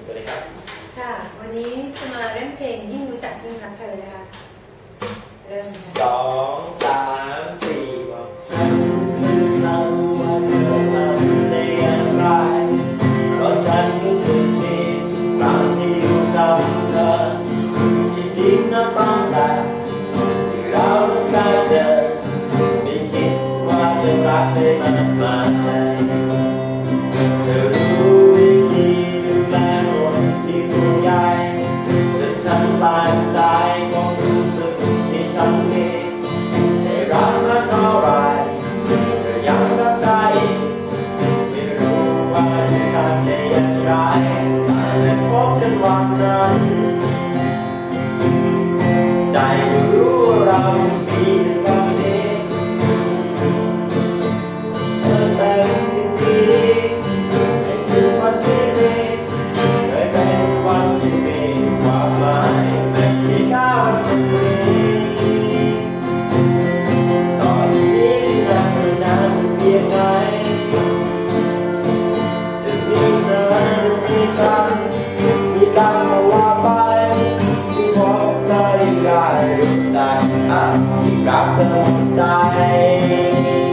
สวัสดีครับค่ะวันนี้จะมาเล่นเพลงยิ่งรู้จักยิ่งรักเธอนะคะเริ่มสองสามสี่บอกฉันสักครั้งว่าเธอทำได้อย่างไรเพราะฉันรู้สึกดีทุกครั้งที่อยู่กับเธอที่จริงนับตั้งแต่ที่เราต้องการเจอไม่คิดว่าจะรักได้มากมายเธอรู้วิธีดูแลคนที่ห่วงใยจนฉันตายใจก็รู้สึกที่ฉันมีได้รักมาเท่าไรก็ยังรักได้ไม่รู้ว่าจะทำได้อย่างไรแต่พบกันวันนั้นใจก็รู้ว่าเราจะมีกันวันนี้เธอแต่งสิ่งที่ดีให้ถึงวันที่ดีเคยเป็นวันที่มีความหมายเป็นที่ข้าวันนี้ต่อจากนี้นานเท่านานจะเพียงไหนจะมีเธอจะมีฉันมีกันตลอดไปที่พบเธอได้รู้ใจยิ่งรักเธอหมดใจ